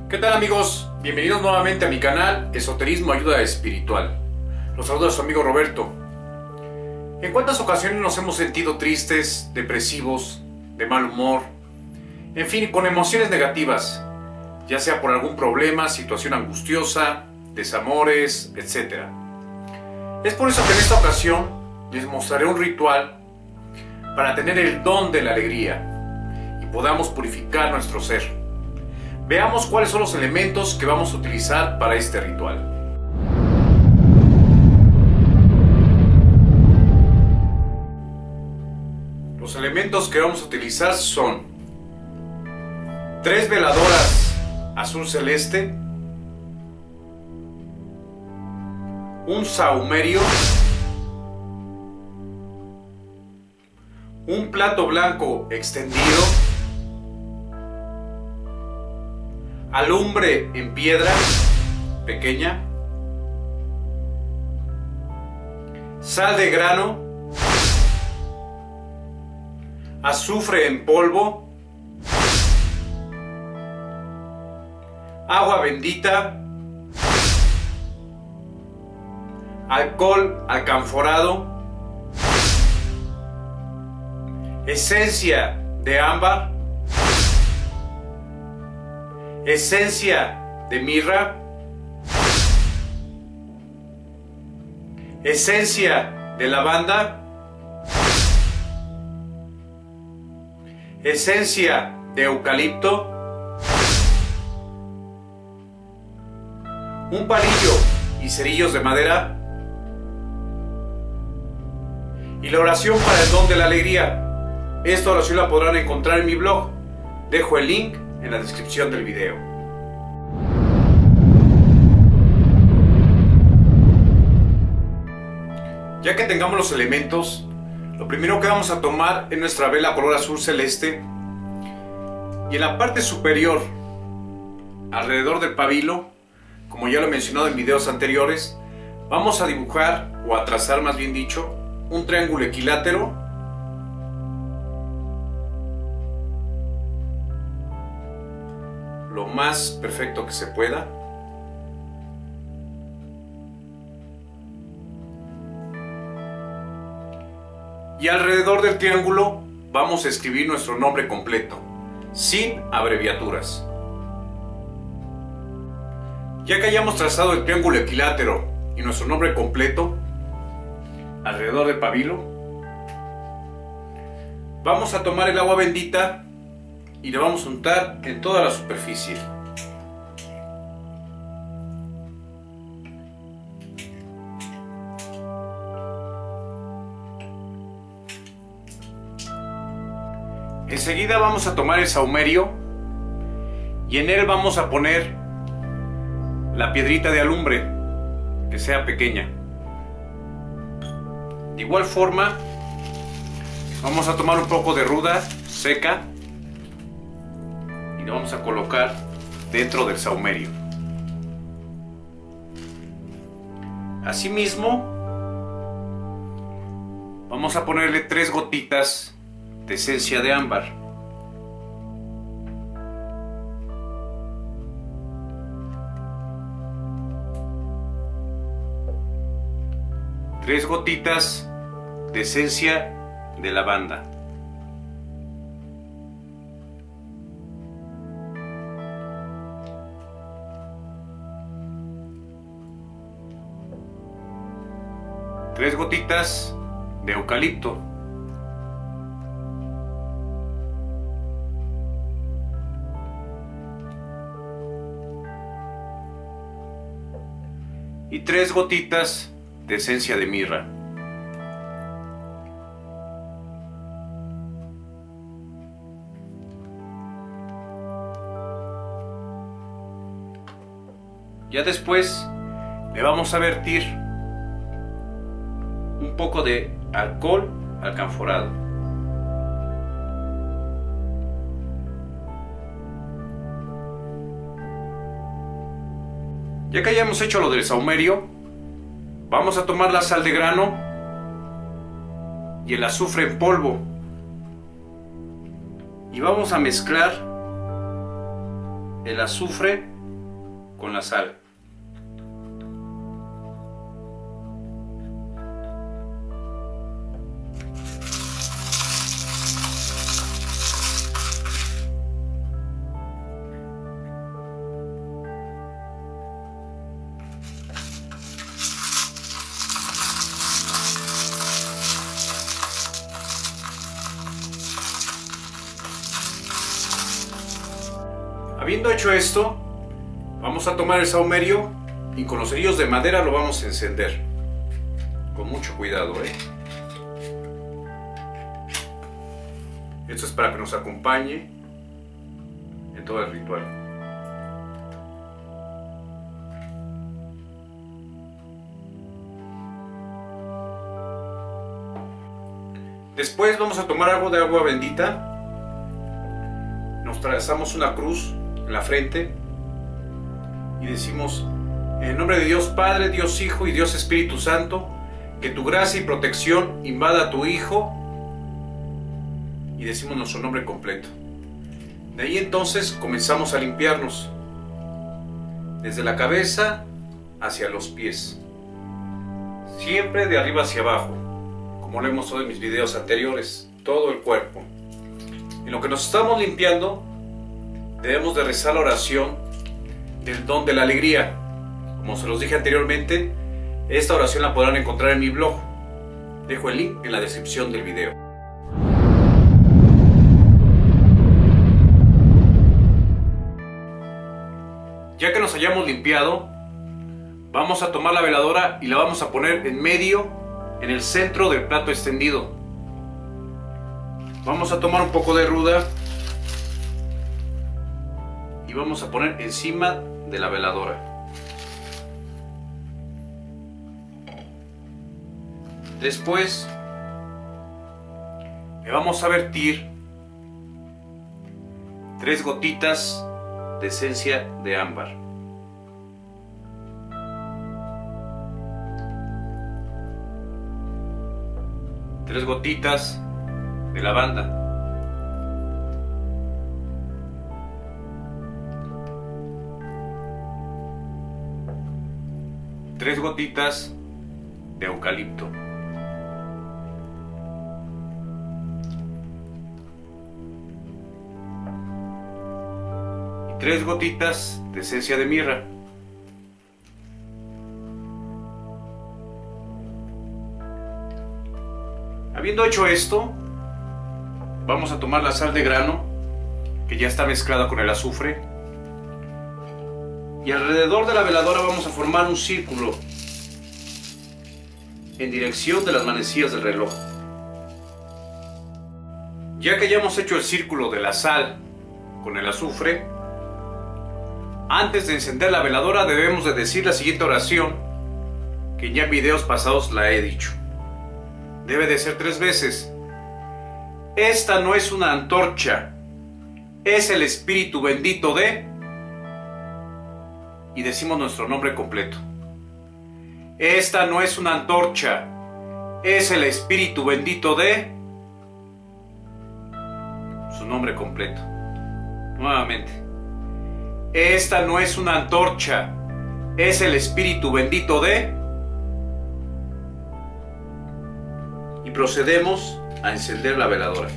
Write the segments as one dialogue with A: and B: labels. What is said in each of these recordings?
A: ¿Qué tal, amigos? Bienvenidos nuevamente a mi canal Esoterismo Ayuda Espiritual. Los saluda su amigo Roberto. ¿En cuántas ocasiones nos hemos sentido tristes, depresivos, de mal humor? En fin, con emociones negativas, ya sea por algún problema, situación angustiosa, desamores, etc. Es por eso que en esta ocasión les mostraré un ritual para tener el don de la alegría y podamos purificar nuestro ser. Veamos cuáles son los elementos que vamos a utilizar para este ritual. Los elementos que vamos a utilizar son 3 veladoras azul celeste, un sahumerio, un plato blanco extendido, alumbre en piedra pequeña, sal de grano, azufre en polvo, agua bendita, alcohol alcanforado, esencia de ámbar, esencia de mirra, esencia de lavanda, esencia de eucalipto, un palillo y cerillos de madera y la oración para el don de la alegría. Esta oración la podrán encontrar en mi blog. Dejo el link en la descripción del video. Ya que tengamos los elementos, lo primero que vamos a tomar es nuestra vela color azul celeste y en la parte superior, alrededor del pabilo, como ya lo he mencionado en videos anteriores, vamos a dibujar, o a trazar más bien dicho, un triángulo equilátero lo más perfecto que se pueda. Y alrededor del triángulo vamos a escribir nuestro nombre completo, sin abreviaturas. Ya que hayamos trazado el triángulo equilátero y nuestro nombre completo alrededor del pabilo, vamos a tomar el agua bendita y le vamos a untar en toda la superficie. Enseguida vamos a tomar el sahumerio y en él vamos a poner la piedrita de alumbre, que sea pequeña. De igual forma, vamos a tomar un poco de ruda seca y lo vamos a colocar dentro del sahumerio. Asimismo, vamos a ponerle 3 gotitas de esencia de ámbar. Tres gotitas de esencia de lavanda. Tres gotitas de eucalipto. Y 3 gotitas de esencia de mirra. Ya después le vamos a vertir un poco de alcohol alcanforado. Ya que hayamos hecho lo del sahumerio, vamos a tomar la sal de grano y el azufre en polvo y vamos a mezclar el azufre con la sal. Habiendo hecho esto, vamos a tomar el sahumerio y con los cerillos de madera lo vamos a encender. Con mucho cuidado, Esto es para que nos acompañe en todo el ritual. Después vamos a tomar algo de agua bendita. Nos trazamos una cruz en la frente y decimos: en el nombre de Dios Padre, Dios Hijo y Dios Espíritu Santo, que tu gracia y protección invada a tu Hijo, y decimos nuestro nombre completo. De ahí entonces comenzamos a limpiarnos desde la cabeza hacia los pies, siempre de arriba hacia abajo, como lo hemos visto en mis videos anteriores, todo el cuerpo. En lo que nos estamos limpiando, debemos de rezar la oración del don de la alegría. Como se los dije anteriormente, esta oración la podrán encontrar en mi blog. Dejo el link en la descripción del video. Ya que nos hayamos limpiado, vamos a tomar la veladora y la vamos a poner en medio, en el centro del plato extendido. Vamos a tomar un poco de ruda y vamos a poner encima de la veladora. Después le vamos a vertir 3 gotitas de esencia de ámbar. Tres gotitas de lavanda. Tres gotitas de eucalipto. Y 3 gotitas de esencia de mirra. Habiendo hecho esto, vamos a tomar la sal de grano, que ya está mezclada con el azufre, y alrededor de la veladora vamos a formar un círculo en dirección de las manecillas del reloj. Ya que ya hemos hecho el círculo de la sal con el azufre, antes de encender la veladora debemos de decir la siguiente oración, que ya en videos pasados la he dicho. Debe de ser 3 veces. Esta no es una antorcha, es el Espíritu bendito de... Y decimos nuestro nombre completo. Esta no es una antorcha, es el Espíritu bendito de... Su nombre completo. Nuevamente. Esta no es una antorcha, es el Espíritu bendito de... Y procedemos a encender la veladora.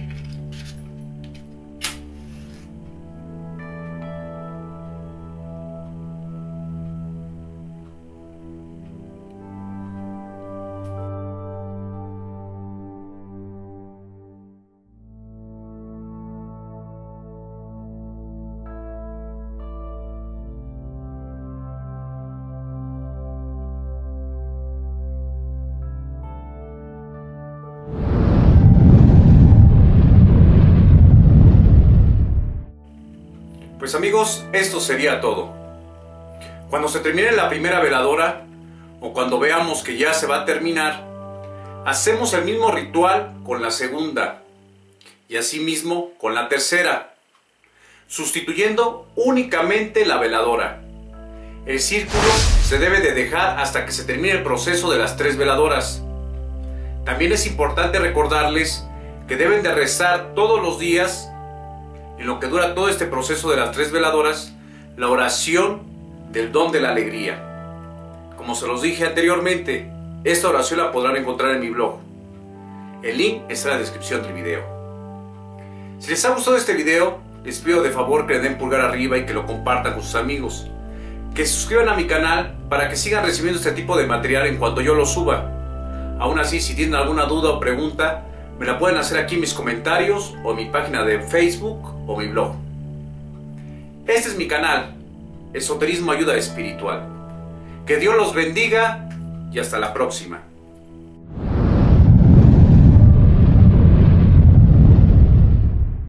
A: Pues amigos, esto sería todo. Cuando se termine la primera veladora, o cuando veamos que ya se va a terminar, hacemos el mismo ritual con la segunda, y asimismo con la tercera, sustituyendo únicamente la veladora. El círculo se debe de dejar hasta que se termine el proceso de las 3 veladoras. También es importante recordarles que deben de rezar todos los días, en lo que dura todo este proceso de las 3 veladoras, la oración del don de la alegría. Como se los dije anteriormente, esta oración la podrán encontrar en mi blog. El link está en la descripción del video. Si les ha gustado este video, les pido de favor que le den pulgar arriba y que lo compartan con sus amigos. Que se suscriban a mi canal para que sigan recibiendo este tipo de material en cuanto yo lo suba. Aún así, si tienen alguna duda o pregunta, me la pueden hacer aquí en mis comentarios o en mi página de Facebook o mi blog. Este es mi canal, Esoterismo Ayuda Espiritual. Que Dios los bendiga y hasta la próxima.